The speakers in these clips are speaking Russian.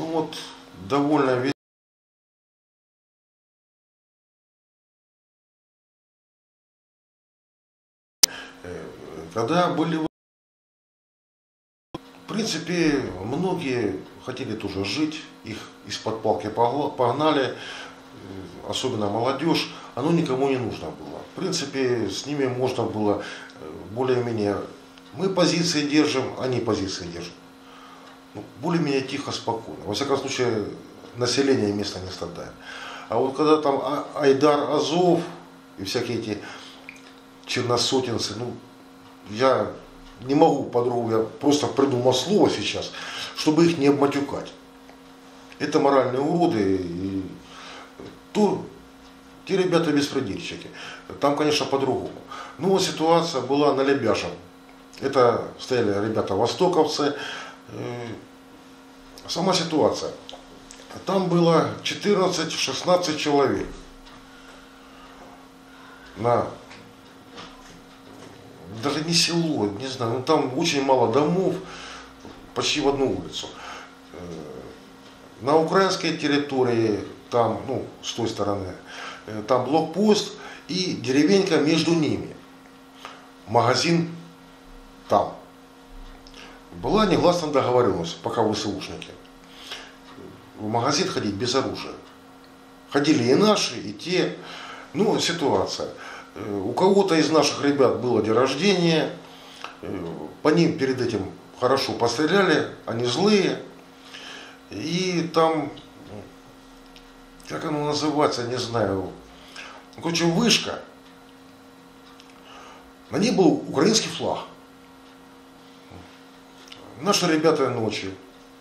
вот довольно весело. Когда были, в принципе, многие хотели тоже жить, их из-под палки погнали, особенно молодежь, оно никому не нужно было. В принципе, с ними можно было более-менее, мы позиции держим, они позиции держат. Более-менее тихо, спокойно. Во всяком случае, население места не страдает. А вот когда там Айдар, Азов и всякие эти черносотенцы, я не могу по-другому, я просто придумал слово сейчас, чтобы их не обматюкать. Это моральные уроды, и те ребята беспредельщики. Там, конечно, по-другому. Ну вот ситуация была на Лебяжем. Это стояли ребята востоковцы. Сама ситуация. Там было 14-16 человек. Даже не село, не знаю, там очень мало домов, почти в одну улицу. На украинской территории, там, с той стороны, там блокпост и деревенька между ними. Магазин там. Была негласная договоренность, пока ВСУшники. В магазин ходить без оружия. Ходили и наши, и те. Ситуация. У кого-то из наших ребят было день рождения. По ним перед этим хорошо постреляли. Они злые. И там, как оно называется, не знаю. Короче, вышка. На ней был украинский флаг. Наши ребята ночью,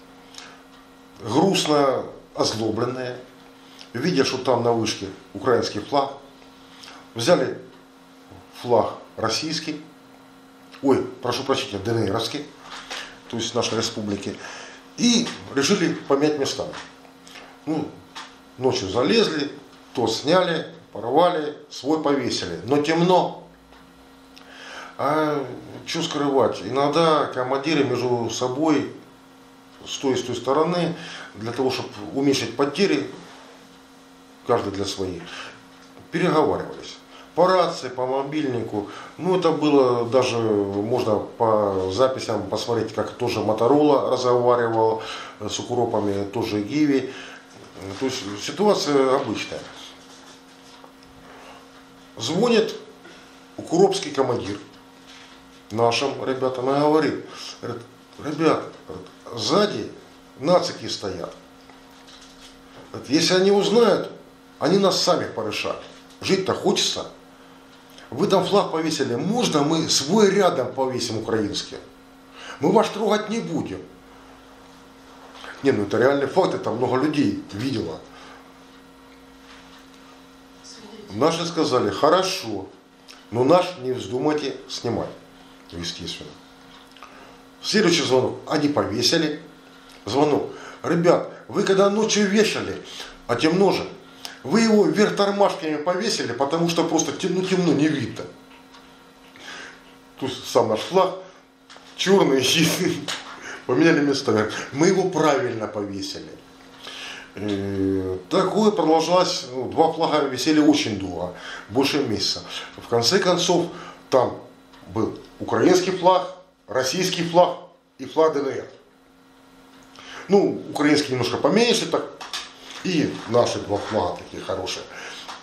грустно озлобленные, видя, что там на вышке украинский флаг, взяли флаг российский, прошу прощения, ДНРовский, то есть нашей республики, и решили помять местами. Ночью залезли, то сняли, порвали, свой повесили, но темно. А что скрывать? Иногда командиры между собой с той стороны, для того, чтобы уменьшить потери, каждый для своих, переговаривались. По рации, по мобильнику. Это было даже, можно по записям посмотреть, как тоже Моторола разговаривал с укропами, тоже Гиви. То есть ситуация обычная. Звонит укропский командир нашим ребятам и говорит: ребят, сзади нацики стоят. Если они узнают, они нас сами порешат. Жить-то хочется. Вы там флаг повесили, можно мы свой рядом повесим украинский? Мы вас трогать не будем. Это реальный факт, это много людей видело. Наши сказали: хорошо, но наш не вздумайте снимать. Естественно. Следующий звонок. Они повесили. Звонок: ребят, вы когда ночью вешали, а темно же, вы его вверх тормашками повесили, потому что просто темно, не видно. То есть сам наш флаг черный, поменяли местами. Мы его правильно повесили. Такое продолжалось, 2 флага висели очень долго, больше месяца. В конце концов, там был украинский флаг, российский флаг и флаг ДНР. Украинский немножко поменьше, так, и наши 2 флага такие хорошие.